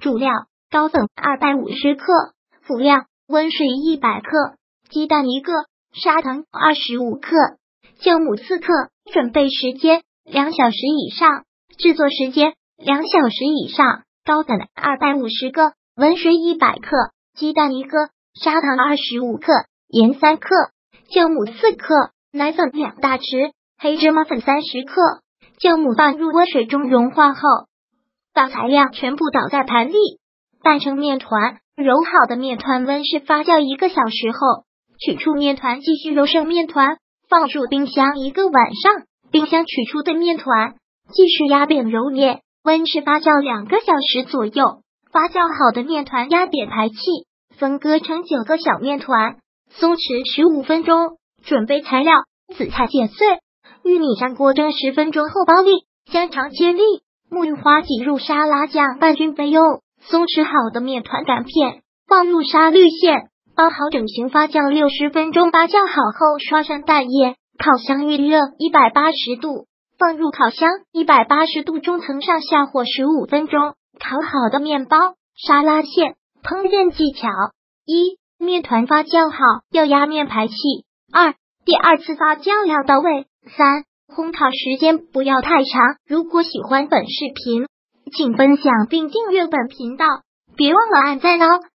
主料高粉250克，辅料温水100克，鸡蛋1个，砂糖25克，酵母4克。准备时间2小时以上，制作时间2小时以上。高粉250个，温水100克，鸡蛋1个，砂糖25克，盐3克，酵母4克，奶粉2大匙，黑芝麻粉30克。酵母放入温水中融化后，把材料全部倒在盘里，拌成面团。揉好的面团温室发酵1个小时后，取出面团，继续揉成面团，放入冰箱1个晚上。冰箱取出的面团继续压扁揉捏，温室发酵2个小时左右。发酵好的面团压扁排气，分割成9个小面团，松弛15分钟。准备材料：紫菜剪碎，玉米上锅蒸10分钟后剥粒，香肠切粒，木芋花挤入沙拉酱拌均备用。松弛好的面团擀片放入沙律馅，包好整形发酵60分钟。发酵好后刷上蛋液，烤箱预热180度，放入烤箱180度中层上下火15分钟。烤好的面包、沙拉馅。烹饪技巧： 1. 面团发酵好要压面排气。 2. 第二次发酵要到位。 3. 烘烤时间不要太长。如果喜欢本视频，请分享并订阅本频道，别忘了按赞哦。